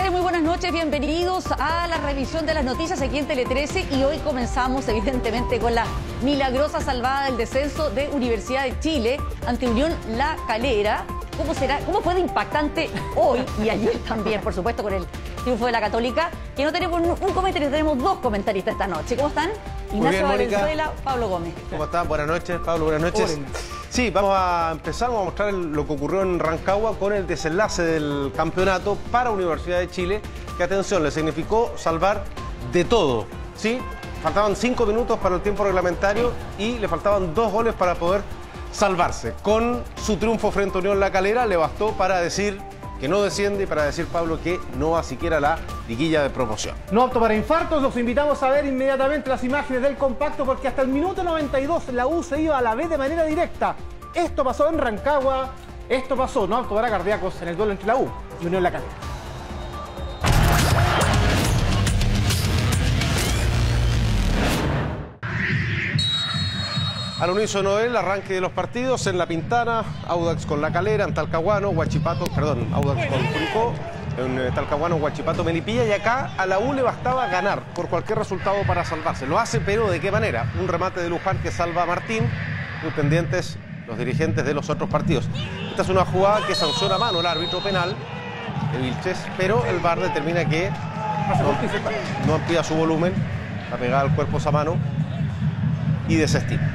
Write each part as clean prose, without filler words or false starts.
tardes? Muy buenas noches, bienvenidos a la revisión de las noticias aquí en Tele 13 y hoy comenzamos evidentemente con la milagrosa salvada del descenso de Universidad de Chile ante Unión La Calera. ¿Cómo será? ¿Cómo fue de impactante hoy y ayer también, por supuesto, con el triunfo de la Católica? Que no tenemos un comentario, tenemos dos comentaristas esta noche. ¿Cómo están? Ignacio Valenzuela, Pablo Gómez. ¿Cómo están? Buenas noches, Pablo, buenas noches. Sí, vamos a empezar, vamos a mostrar lo que ocurrió en Rancagua con el desenlace del campeonato para Universidad de Chile, que, atención, le significó salvar de todo, ¿sí? Faltaban 5 minutos para el tiempo reglamentario y le faltaban 2 goles para poder salvarse. Con su triunfo frente a Unión La Calera le bastó para decir que no desciende y para decir, Pablo, que no va siquiera a la liguilla de promoción. No apto para infartos, los invitamos a ver inmediatamente las imágenes del compacto porque hasta el minuto 92 la U se iba a la B de manera directa. Esto pasó en Rancagua, esto pasó, no apto para cardíacos, en el duelo entre la U y Unión La Calera. Al unísono el arranque de los partidos en La Pintana, Audax con La Calera, en Talcahuano, Huachipato, perdón, Audax con Curicó, en Talcahuano, Huachipato, Melipilla, y acá a la U le bastaba ganar por cualquier resultado para salvarse. Lo hace, pero ¿de qué manera? Un remate de Luján que salva a Martín, muy pendientes los dirigentes de los otros partidos. Esta es una jugada que sanciona a mano el árbitro penal de Vilches, pero el VAR determina que no amplía su volumen, la pegada al cuerpo a mano y desestima.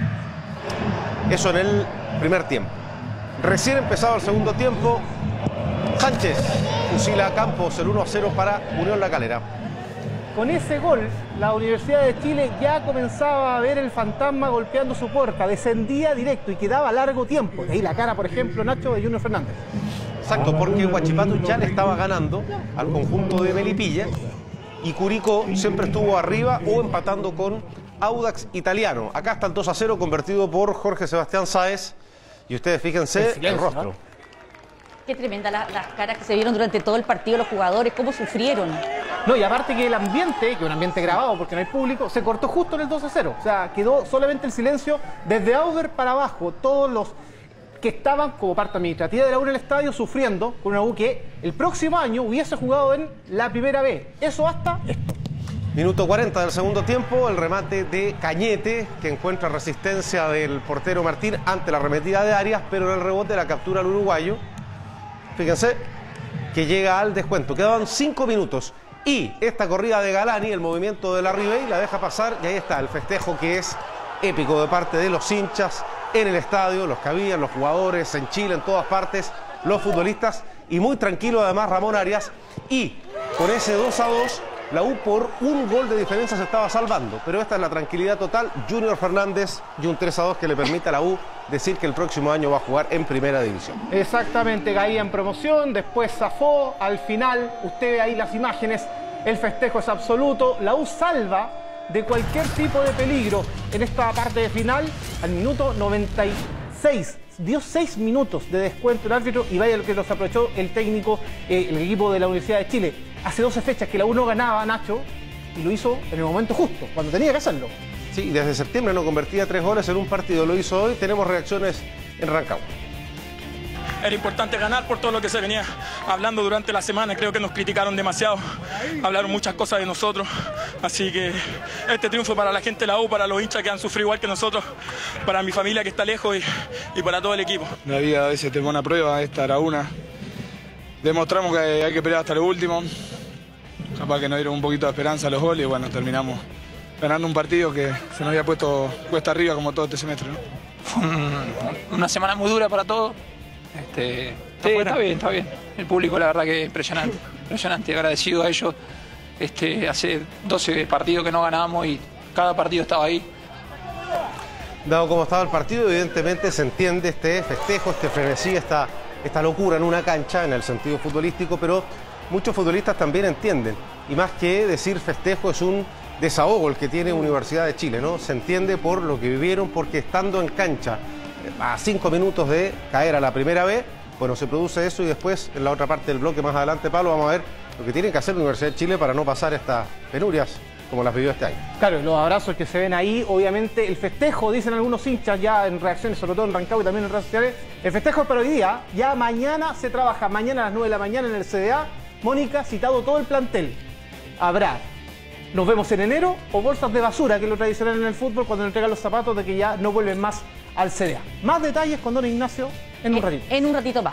Eso en el primer tiempo. Recién empezado el segundo tiempo, Sánchez fusila a Campos el 1-0 para Unión La Calera. Con ese gol, la Universidad de Chile ya comenzaba a ver el fantasma golpeando su puerta, descendía directo y quedaba largo tiempo. De ahí la cara, por ejemplo, Nacho, de Junior Fernández. Exacto, porque Huachipato ya le estaba ganando al conjunto de Melipilla y Curicó siempre estuvo arriba o empatando con Audax Italiano. Acá está el 2-0 convertido por Jorge Sebastián Sáez. Y ustedes fíjense el rostro. ¿No? Qué tremenda las caras que se vieron durante todo el partido los jugadores, cómo sufrieron. No, y aparte que el ambiente, que es un ambiente grabado porque no hay público, se cortó justo en el 2-0. O sea, quedó solamente el silencio desde Auber para abajo. Todos los que estaban como parte administrativa de la U en el estadio sufriendo con una U que el próximo año hubiese jugado en la primera B. Eso hasta esto. Minuto 40 del segundo tiempo, el remate de Cañete, que encuentra resistencia del portero Martín ante la arremetida de Arias, pero en el rebote la captura al uruguayo. Fíjense que llega al descuento. Quedaban 5 minutos y esta corrida de Galani, el movimiento de la Ribey, la deja pasar y ahí está el festejo que es épico de parte de los hinchas en el estadio, los que habían, los jugadores en Chile, en todas partes, los futbolistas y muy tranquilo además Ramón Arias. Y con ese 2-2... la U por un gol de diferencia se estaba salvando, pero esta es la tranquilidad total. Junior Fernández y un 3-2 que le permite a la U decir que el próximo año va a jugar en primera división. Exactamente, caía en promoción, después zafó, al final, usted ve ahí las imágenes, el festejo es absoluto, la U salva de cualquier tipo de peligro en esta parte de final al minuto 96. Dio 6 minutos de descuento el árbitro y vaya lo que los aprovechó el técnico, el equipo de la Universidad de Chile. Hace 12 fechas que la U no ganaba, Nacho, y lo hizo en el momento justo, cuando tenía que hacerlo. Sí, desde septiembre no convertía 3 goles en un partido, lo hizo hoy. Tenemos reacciones en Rancagua. Era importante ganar por todo lo que se venía hablando durante la semana. Creo que nos criticaron demasiado, hablaron muchas cosas de nosotros. Así que este triunfo para la gente de la U, para los hinchas que han sufrido igual que nosotros, para mi familia que está lejos y para todo el equipo. La vida a veces te pone a prueba, esta era una. Demostramos que hay que pelear hasta lo último. Capaz que nos dieron un poquito de esperanza a los goles y bueno, terminamos ganando un partido que se nos había puesto cuesta arriba como todo este semestre, ¿no? Fue una semana muy dura para todos. Sí, está bien. El público la verdad que es impresionante, agradecido a ellos. Hace 12 partidos que no ganábamos y cada partido estaba ahí. Dado cómo estaba el partido, evidentemente se entiende este festejo, este frenesí, esta locura en una cancha en el sentido futbolístico, pero muchos futbolistas también entienden. Y más que decir festejo, es un desahogo el que tiene Universidad de Chile, ¿no? Se entiende por lo que vivieron, porque estando en cancha a 5 minutos de caer a la primera B, bueno, se produce eso y después en la otra parte del bloque más adelante, Pablo, vamos a ver lo que tiene que hacer la Universidad de Chile para no pasar estas penurias como las vivió este año. Claro, los abrazos que se ven ahí, obviamente el festejo, dicen algunos hinchas ya en reacciones, sobre todo en Rancagua y también en redes sociales, el festejo es para hoy día, ya mañana se trabaja, mañana a las 9 de la mañana en el CDA, Mónica, citado todo el plantel. Habrá, nos vemos en enero, o bolsas de basura, que es lo tradicional en el fútbol, cuando le entregan los zapatos de que ya no vuelven más al CDA. Más detalles con don Ignacio en un ratito. En un ratito más.